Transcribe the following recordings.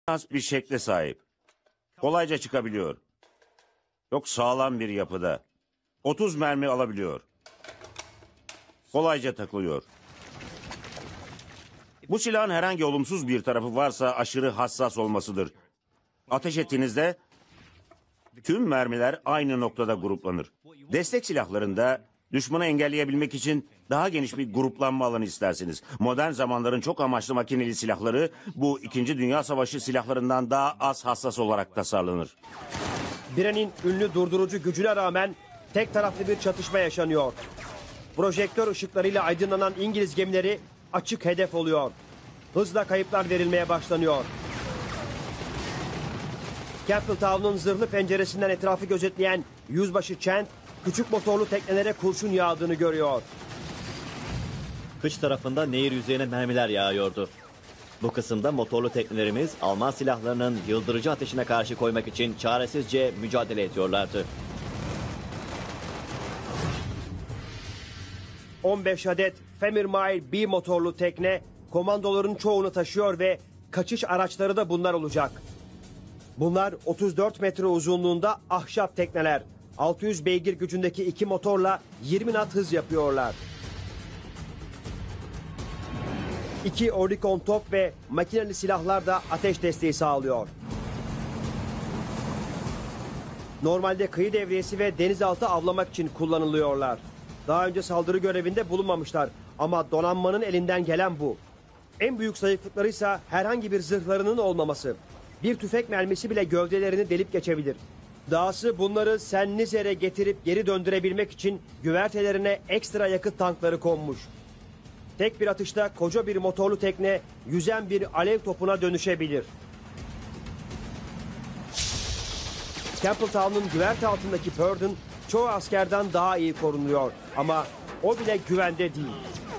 has bir şekle sahip. Kolayca çıkabiliyor. Çok sağlam bir yapıda. 30 mermi alabiliyor. Kolayca takılıyor. Bu silahın herhangi olumsuz bir tarafı varsa aşırı hassas olmasıdır. Ateş ettiğinizde tüm mermiler aynı noktada gruplanır. Destek silahlarında düşmanı engelleyebilmek için daha geniş bir gruplanma alanı istersiniz. Modern zamanların çok amaçlı makineli silahları bu 2. Dünya Savaşı silahlarından daha az hassas olarak tasarlanır. Bren'in ünlü durdurucu gücüne rağmen tek taraflı bir çatışma yaşanıyor. Projektör ışıklarıyla aydınlanan İngiliz gemileri açık hedef oluyor. Hızla kayıplar verilmeye başlanıyor. Campbelltown'un zırhlı penceresinden etrafı gözetleyen yüzbaşı Chant, küçük motorlu teknelere kurşun yağdığını görüyor. Kıç tarafında nehir yüzeyine mermiler yağıyordu. Bu kısımda motorlu teknelerimiz Alman silahlarının yıldırıcı ateşine karşı koymak için çaresizce mücadele ediyorlardı. 15 adet Femirmile B motorlu tekne komandoların çoğunu taşıyor ve kaçış araçları da bunlar olacak. Bunlar 34 metre uzunluğunda ahşap tekneler. 600 beygir gücündeki 2 motorla 20 knot hız yapıyorlar. 2 Oerlikon top ve makineli silahlar da ateş desteği sağlıyor. Normalde kıyı devriyesi ve denizaltı avlamak için kullanılıyorlar. Daha önce saldırı görevinde bulunmamışlar ama donanmanın elinden gelen bu. En büyük zayıflıkları ise herhangi bir zırhlarının olmaması. Bir tüfek mermisi bile gövdelerini delip geçebilir. Dahası bunları Sen Nizer'e getirip geri döndürebilmek için güvertelerine ekstra yakıt tankları konmuş. Tek bir atışta koca bir motorlu tekne yüzen bir alev topuna dönüşebilir. Campbelltown'un güverte altındaki Purdon çoğu askerden daha iyi korunuyor ama o bile güvende değil.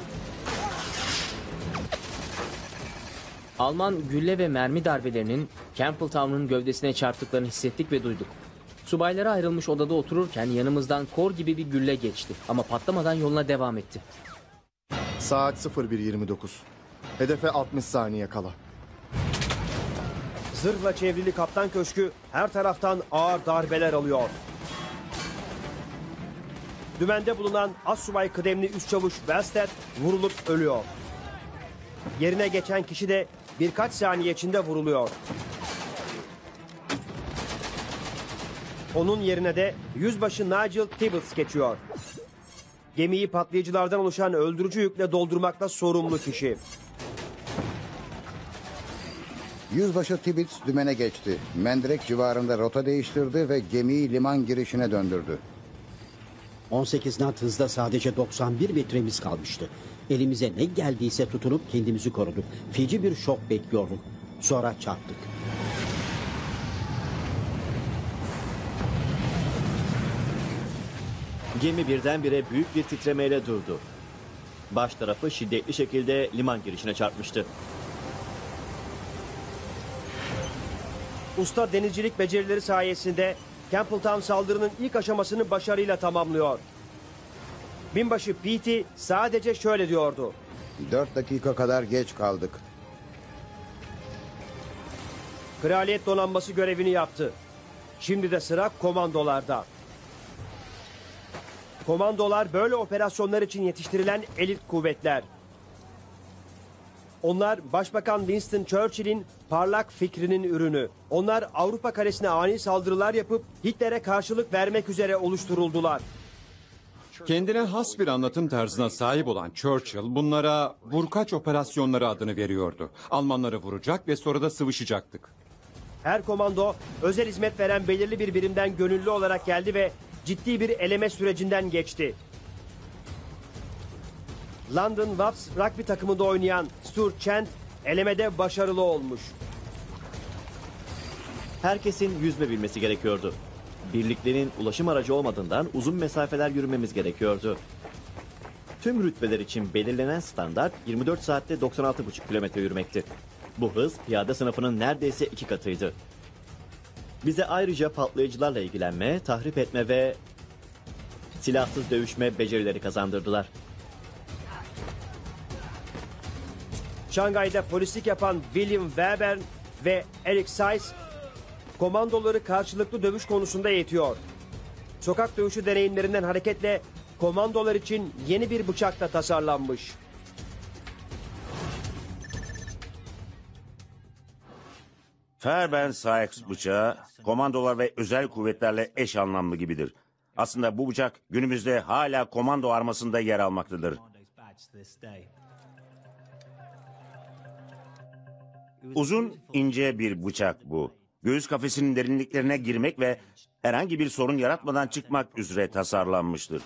Alman gülle ve mermi darbelerinin Campbelltown'un gövdesine çarptıklarını hissettik ve duyduk. Subaylara ayrılmış odada otururken yanımızdan kor gibi bir gülle geçti ama patlamadan yoluna devam etti. Saat 01:29. Hedefe 60 saniye kala. Zırhla çevrili kaptan köşkü her taraftan ağır darbeler alıyor. Dümende bulunan assubay kıdemli üst çavuş Wellstead vurulup ölüyor. Yerine geçen kişi de birkaç saniye içinde vuruluyor. Onun yerine de yüzbaşı Nigel Tibbets geçiyor. Gemiyi patlayıcılardan oluşan öldürücü yükle doldurmakla sorumlu kişi. Yüzbaşı Tibbets dümene geçti. Mendirek civarında rota değiştirdi ve gemiyi liman girişine döndürdü. 18 knot hızda sadece 91 metremiz kalmıştı. Elimize ne geldiyse tutunup kendimizi koruduk. Feci bir şok bekliyorduk. Sonra çarptık. Gemi birdenbire büyük bir titremeyle durdu. Baş tarafı şiddetli şekilde liman girişine çarpmıştı. Usta denizcilik becerileri sayesinde Campbelltown saldırının ilk aşamasını başarıyla tamamlıyor. Binbaşı Petey sadece şöyle diyordu. 4 dakika kadar geç kaldık. Kraliyet donanması görevini yaptı. Şimdi de sıra komandolarda. Komandolar böyle operasyonlar için yetiştirilen elit kuvvetler. Onlar Başbakan Winston Churchill'in parlak fikrinin ürünü. Onlar Avrupa kalesine ani saldırılar yapıp Hitler'e karşılık vermek üzere oluşturuldular. Kendine has bir anlatım tarzına sahip olan Churchill bunlara vurkaç operasyonları adını veriyordu. Almanları vuracak ve sonra da sıvışacaktık. Her komando özel hizmet veren belirli bir birimden gönüllü olarak geldi ve ciddi bir eleme sürecinden geçti. London Wasps rugby takımında oynayan Stuart Chant elemede başarılı olmuş. Herkesin yüzme bilmesi gerekiyordu. Birliklerin ulaşım aracı olmadığından uzun mesafeler yürümemiz gerekiyordu. Tüm rütbeler için belirlenen standart 24 saatte 96,5 kilometre yürümekti. Bu hız piyade sınıfının neredeyse 2 katıydı. Bize ayrıca patlayıcılarla ilgilenme, tahrip etme ve silahsız dövüşme becerileri kazandırdılar. Şangay'da polislik yapan William Webern ve Eric Sykes komandoları karşılıklı dövüş konusunda eğitiyor. Sokak dövüşü deneyimlerinden hareketle komandolar için yeni bir bıçak da tasarlanmış. Fairbairn Sykes bıçağı komandolar ve özel kuvvetlerle eş anlamlı gibidir. Aslında bu bıçak günümüzde hala komando armasında yer almaktadır. Uzun, ince bir bıçak bu. Göğüs kafesinin derinliklerine girmek ve herhangi bir sorun yaratmadan çıkmak üzere tasarlanmıştır.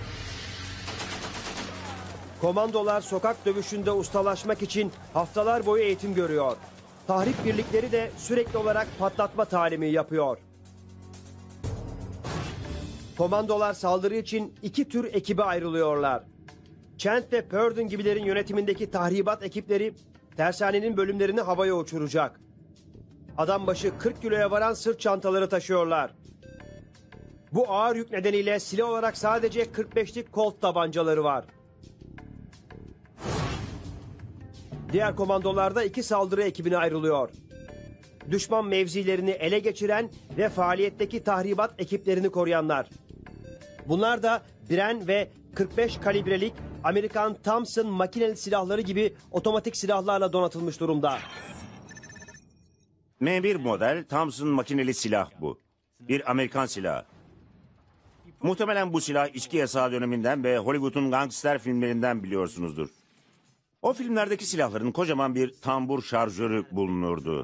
Komandolar sokak dövüşünde ustalaşmak için haftalar boyu eğitim görüyor. Tahrip birlikleri de sürekli olarak patlatma talimi yapıyor. Komandolar saldırı için iki tür ekibe ayrılıyorlar. Chant ve Purdon gibilerin yönetimindeki tahribat ekipleri tersanenin bölümlerini havaya uçuracak. Adam başı 40 kiloya varan sırt çantaları taşıyorlar. Bu ağır yük nedeniyle silah olarak sadece 45'lik Colt tabancaları var. Diğer komandolar da iki saldırı ekibine ayrılıyor. Düşman mevzilerini ele geçiren ve faaliyetteki tahribat ekiplerini koruyanlar. Bunlar da Bren ve 45 kalibrelik Amerikan Thompson makineli silahları gibi otomatik silahlarla donatılmış durumda. M1 model Thompson makineli silah bu. Bir Amerikan silahı. Muhtemelen bu silah içki yasağı döneminden ve Hollywood'un gangster filmlerinden biliyorsunuzdur. O filmlerdeki silahların kocaman bir tambur şarjörü bulunurdu.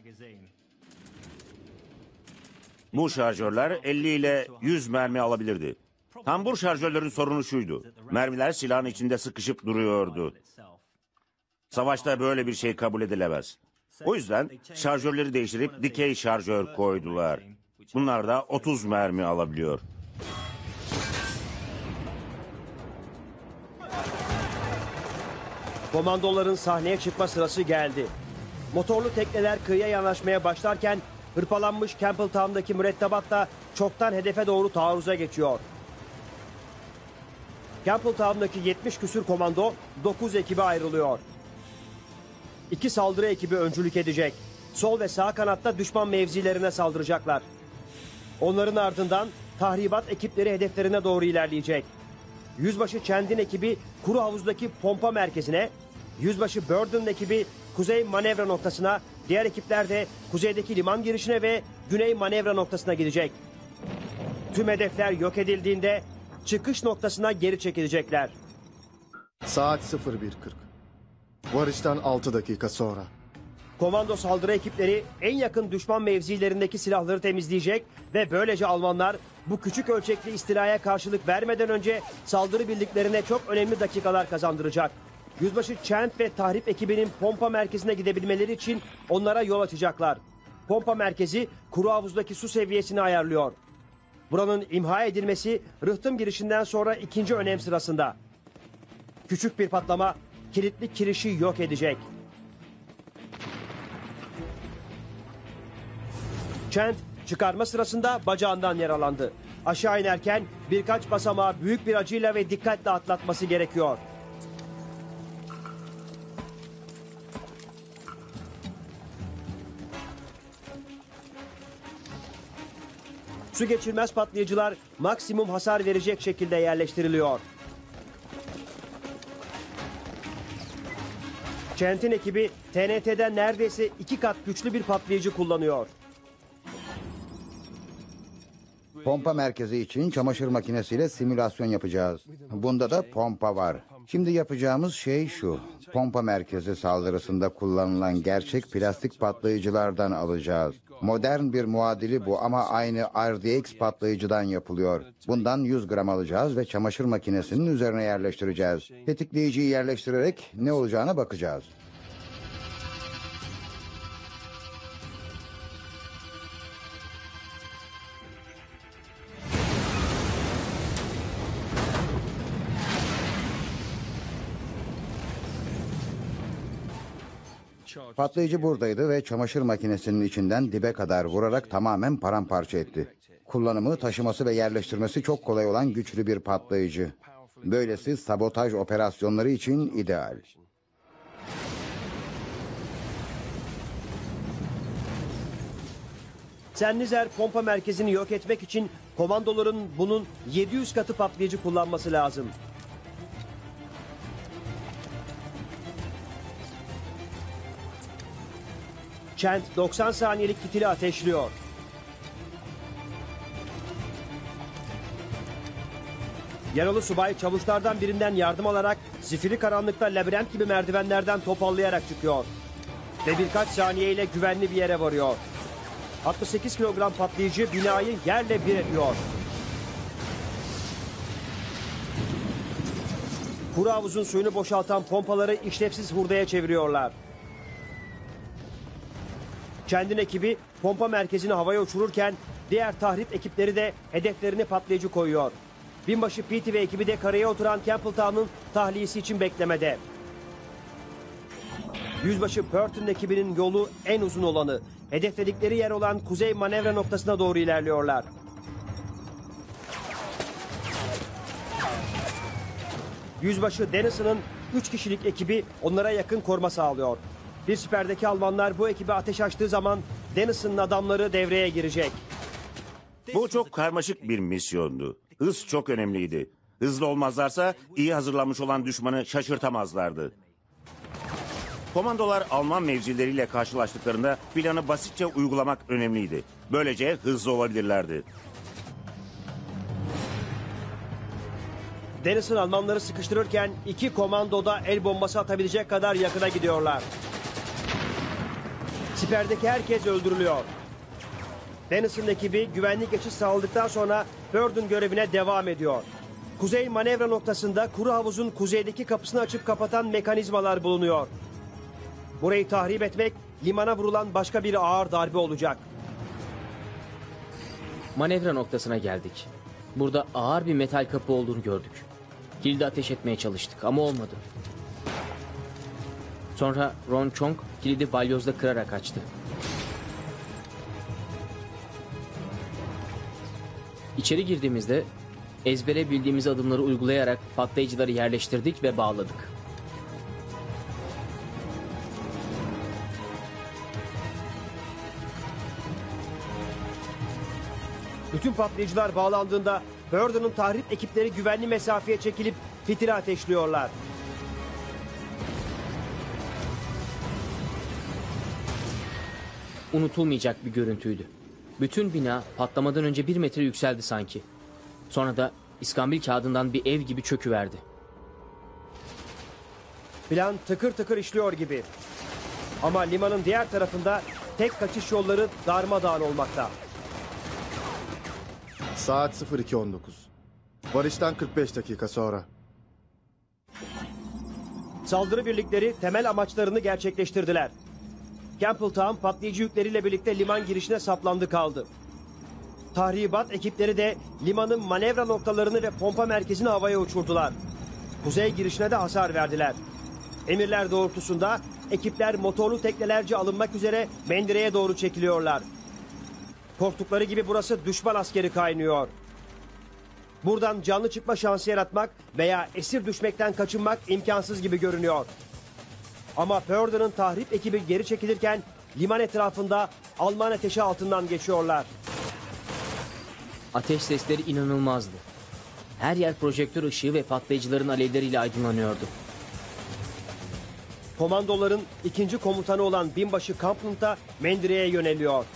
Bu şarjörler 50 ile 100 mermi alabilirdi. Tambur şarjörlerin sorunu şuydu: mermiler silahın içinde sıkışıp duruyordu. Savaşta böyle bir şey kabul edilemez. O yüzden şarjörleri değiştirip dikey şarjör koydular. Bunlar da 30 mermi alabiliyor. Komandoların sahneye çıkma sırası geldi. Motorlu tekneler kıyıya yanaşmaya başlarken hırpalanmış Campbelltown'daki mürettebat da çoktan hedefe doğru taarruza geçiyor. Campbelltown'daki 70 küsür komando 9 ekibe ayrılıyor. İki saldırı ekibi öncülük edecek. Sol ve sağ kanatta düşman mevzilerine saldıracaklar. Onların ardından tahribat ekipleri hedeflerine doğru ilerleyecek. Yüzbaşı Chand'in ekibi kuru havuzdaki pompa merkezine, Yüzbaşı Burden'ın ekibi kuzey manevra noktasına, diğer ekipler de kuzeydeki liman girişine ve güney manevra noktasına gidecek. Tüm hedefler yok edildiğinde çıkış noktasına geri çekilecekler. Saat 01.40. Varıştan 6 dakika sonra. Komando saldırı ekipleri en yakın düşman mevzilerindeki silahları temizleyecek ve böylece Almanlar bu küçük ölçekli istilaya karşılık vermeden önce saldırı birliklerine çok önemli dakikalar kazandıracak. Yüzbaşı Chant ve tahrip ekibinin pompa merkezine gidebilmeleri için onlara yol açacaklar. Pompa merkezi kuru havuzdaki su seviyesini ayarlıyor. Buranın imha edilmesi rıhtım girişinden sonra ikinci önem sırasında. Küçük bir patlama kilitli kirişi yok edecek. Chant çıkarma sırasında bacağından yaralandı. Aşağı inerken birkaç basamağı büyük bir acıyla ve dikkatle atlatması gerekiyor. Su geçirmez patlayıcılar maksimum hasar verecek şekilde yerleştiriliyor. Chant'in ekibi TNT'den neredeyse 2 kat güçlü bir patlayıcı kullanıyor. Pompa merkezi için çamaşır makinesiyle simülasyon yapacağız. Bunda da pompa var. Şimdi yapacağımız şey şu: pompa merkezi saldırısında kullanılan gerçek plastik patlayıcılardan alacağız. Modern bir muadili bu ama aynı RDX patlayıcıdan yapılıyor. Bundan 100 gram alacağız ve çamaşır makinesinin üzerine yerleştireceğiz. Tetikleyiciyi yerleştirerek ne olacağına bakacağız. Patlayıcı buradaydı ve çamaşır makinesinin içinden dibe kadar vurarak tamamen paramparça etti. Kullanımı, taşıması ve yerleştirmesi çok kolay olan güçlü bir patlayıcı. Böylesi sabotaj operasyonları için ideal. Sennizer pompa merkezini yok etmek için komandoların bunun 700 katı patlayıcı kullanması lazım. Chant 90 saniyelik fitili ateşliyor. Yaralı subay çavuşlardan birinden yardım alarak zifiri karanlıkta labirent gibi merdivenlerden topallayarak çıkıyor. Ve birkaç saniyeyle güvenli bir yere varıyor. 68 kilogram patlayıcı binayı yerle bir ediyor. Kuru havuzun suyunu boşaltan pompaları işlevsiz hurdaya çeviriyorlar. Kendin ekibi pompa merkezini havaya uçururken diğer tahrip ekipleri de hedeflerini patlayıcı koyuyor. Binbaşı Petey ve ekibi de karaya oturan Campbelltown'un tahliyesi için beklemede. Yüzbaşı Burton ekibinin yolu en uzun olanı. Hedefledikleri yer olan kuzey manevra noktasına doğru ilerliyorlar. Yüzbaşı Dennison'ın 3 kişilik ekibi onlara yakın koruma sağlıyor. Bir siperdeki Almanlar bu ekibe ateş açtığı zaman Dennison'ın adamları devreye girecek. Bu çok karmaşık bir misyondu. Hız çok önemliydi. Hızlı olmazlarsa iyi hazırlanmış olan düşmanı şaşırtamazlardı. Komandolar Alman mevzileriyle karşılaştıklarında planı basitçe uygulamak önemliydi. Böylece hızlı olabilirlerdi. Dennison Almanları sıkıştırırken iki komando da el bombası atabilecek kadar yakına gidiyorlar. Siperdeki herkes öldürülüyor. Dennison ekibi güvenlik geçiş sağladıktan sonra Burton görevine devam ediyor. Kuzey manevra noktasında kuru havuzun kuzeydeki kapısını açıp kapatan mekanizmalar bulunuyor. Burayı tahrip etmek limana vurulan başka bir ağır darbe olacak. Manevra noktasına geldik. Burada ağır bir metal kapı olduğunu gördük. Kilidi ateş etmeye çalıştık ama olmadı. Sonra Ron Chong kilidi balyozla kırarak açtı. İçeri girdiğimizde ezbere bildiğimiz adımları uygulayarak patlayıcıları yerleştirdik ve bağladık. Bütün patlayıcılar bağlandığında Burton'un tahrip ekipleri güvenli mesafeye çekilip fitili ateşliyorlar. Unutulmayacak bir görüntüydü. Bütün bina patlamadan önce 1 metre yükseldi sanki. Sonra da iskambil kağıdından bir ev gibi çöküverdi. Plan tıkır tıkır işliyor gibi. Ama limanın diğer tarafında tek kaçış yolları darmadağın olmakta. Saat 02.19. Varıştan 45 dakika sonra. Saldırı birlikleri temel amaçlarını gerçekleştirdiler. Campbelltown patlayıcı yükleriyle birlikte liman girişine saplandı kaldı. Tahribat ekipleri de limanın manevra noktalarını ve pompa merkezini havaya uçurdular. Kuzey girişine de hasar verdiler. Emirler doğrultusunda ekipler motorlu teknelerce alınmak üzere Mendire'ye doğru çekiliyorlar. Korktukları gibi burası düşman askeri kaynıyor. Buradan canlı çıkma şansı yaratmak veya esir düşmekten kaçınmak imkansız gibi görünüyor. Ama Burton'un tahrip ekibi geri çekilirken liman etrafında Alman ateşi altından geçiyorlar. Ateş sesleri inanılmazdı. Her yer projektör ışığı ve patlayıcıların alevleriyle aydınlanıyordu. Komandoların ikinci komutanı olan binbaşı Copeland da Mendire'ye yöneliyor.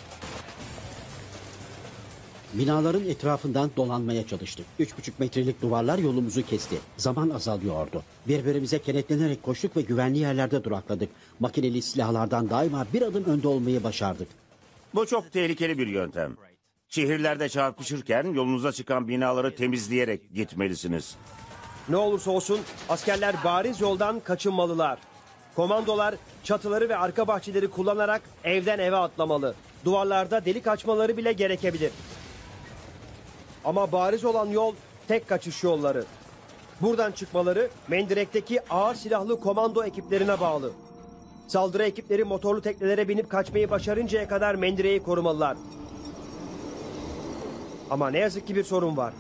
Binaların etrafından dolanmaya çalıştık. 3,5 metrelik duvarlar yolumuzu kesti. Zaman azalıyordu. Birbirimize kenetlenerek koştuk ve güvenli yerlerde durakladık. Makineli silahlardan daima bir adım önde olmayı başardık. Bu çok tehlikeli bir yöntem. Şehirlerde çarpışırken yolunuza çıkan binaları temizleyerek gitmelisiniz. Ne olursa olsun askerler bariz yoldan kaçınmalılar. Komandolar çatıları ve arka bahçeleri kullanarak evden eve atlamalı. Duvarlarda delik açmaları bile gerekebilir. Ama bariz olan yol tek kaçış yolları. Buradan çıkmaları Mendirek'teki ağır silahlı komando ekiplerine bağlı. Saldırı ekipleri motorlu teknelere binip kaçmayı başarıncaya kadar Mendirek'i korumalılar. Ama ne yazık ki bir sorun var.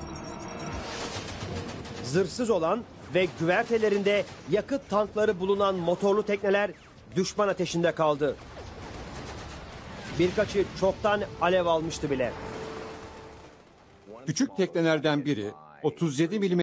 Zırhsız olan ve güvertelerinde yakıt tankları bulunan motorlu tekneler düşman ateşinde kaldı. Birkaçı çoktan alev almıştı bile. Küçük teknelerden biri 37